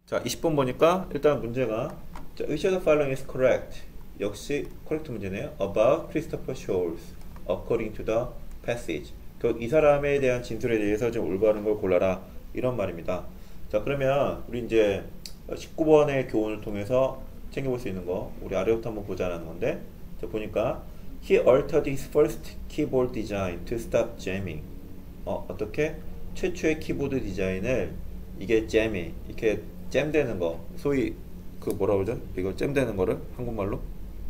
자, 20번 보니까 일단 문제가 자, which of the following is correct? 역시 correct 문제네요. About Christopher Sholes according to the passage. 이 사람에 대한 진술에 대해서 좀 올바른 걸 골라라 이런 말입니다. 자, 그러면 우리 이제 19번의 교훈을 통해서 챙겨볼 수 있는 거 우리 아래부터 한번 보자라는 건데, 자, 보니까 he altered his first keyboard design to stop jamming. 어떻게? 최초의 키보드 디자인을 이게 잼이 이렇게 잼되는 거, 소위 그 뭐라 그러죠? 이거 잼되는 거를 한국말로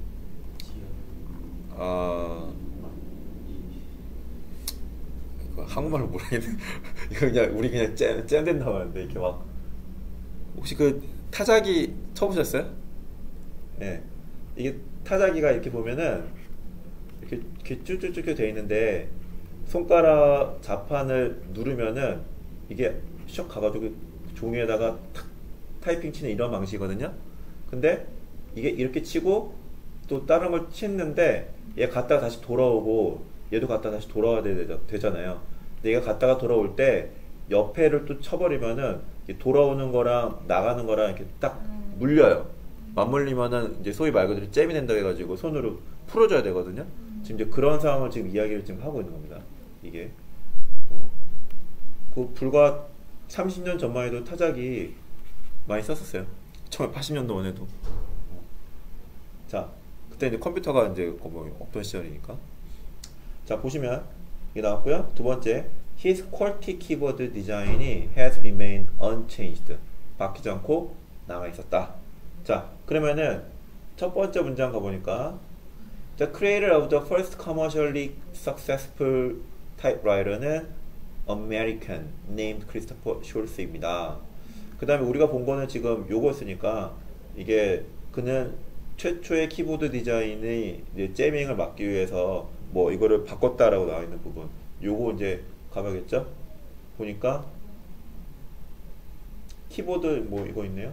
한국말로 모르겠네. 이거 그냥 우리 그냥 잼된다고 하는데 이렇게 막 혹시 그 타자기 쳐보셨어요? 네, 이게 타자기가 이렇게 보면은 이렇게 쭉쭉쭉 돼 있는데 손가락 자판을 누르면은 이게 슉 가가지고 종이에다가 탁 타이핑 치는 이런 방식이거든요. 근데 이게 이렇게 치고 또 다른 걸 치는데 얘 갔다가 다시 돌아오고 얘도 갔다가 다시 돌아와야 되잖아요. 근데 얘가 갔다가 돌아올 때 옆에를 또 쳐버리면은 돌아오는 거랑 나가는 거랑 이렇게 딱 물려요. 맞물리면은 이제 소위 말 그대로 잼이 된다 해가지고 손으로 풀어줘야 되거든요. 지금 이제 그런 상황을 지금 이야기를 지금 하고 있는 겁니다. 이게 그 불과 30년 전만 해도 타자기 많이 썼었어요. 처음에 80년도 원에도. 자, 그때 이제 컴퓨터가 이제 뭐 없던 시절이니까. 자, 보시면 이게 나왔고요. 두 번째, his QWERTY keyboard design이 has remained unchanged. 바뀌지 않고 남아 있었다. 자, 그러면은 첫 번째 문장 가보니까 the creator of the first commercially successful typewriter는 American named Christopher Scholz입니다. 그 다음에 우리가 본 거는 지금 요거였으니까 이게 그는 최초의 키보드 디자인의 이제 잼밍을 막기 위해서 뭐 이거를 바꿨다라고 나와 있는 부분, 요거 이제 가봐야겠죠? 보니까 키보드 뭐 이거 있네요.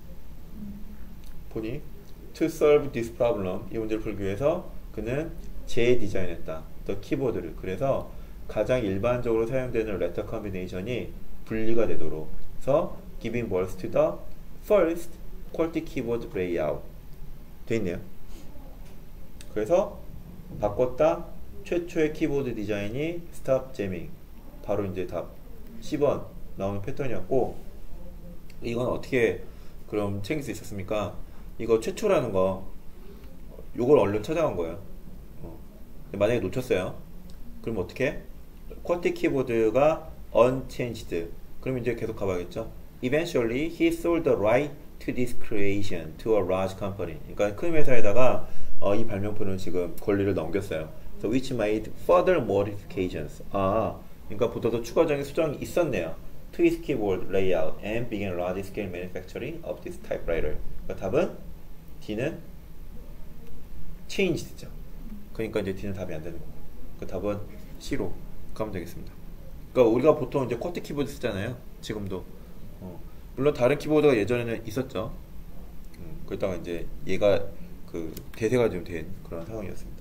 보니 to solve this problem, 이 문제를 풀기 위해서 그는 재디자인했다. 더 키보드를. 그래서 가장 일반적으로 사용되는 레터 컨비네이션이 분리가 되도록 해서 giving birth to the first QWERTY keyboard layout 돼 있네요. 그래서 바꿨다. 최초의 키보드 디자인이 stop jamming. 바로 이제 답 10번 나오는 패턴이었고, 이건 어떻게 그럼 챙길 수 있었습니까? 이거 최초라는 거 요걸 얼른 찾아간 거예요. 만약에 놓쳤어요. 그럼 어떻게? QWERTY 키보드가 unchanged. 그럼 이제 계속 가봐야겠죠. Eventually, he sold the right to this creation to a large company. 그러니까 큰 회사에다가 이 발명품을 지금 권리를 넘겼어요. So which made further modifications. 그러니까 보다 더 추가적인 수정이 있었네요. To his keyboard layout and began large-scale manufacturing of this typewriter. 그러니까 답은 D는 changed죠. 그러니까 이제 D는 답이 안 되는 거고. 그 답은 C로 가면 되겠습니다. 그러니까 우리가 보통 이제 QWERTY 키보드 쓰잖아요. 지금도. 물론 다른 키보드가 예전에는 있었죠. 그러다가 이제 얘가 그 대세가 좀 된 그런 상황이었습니다.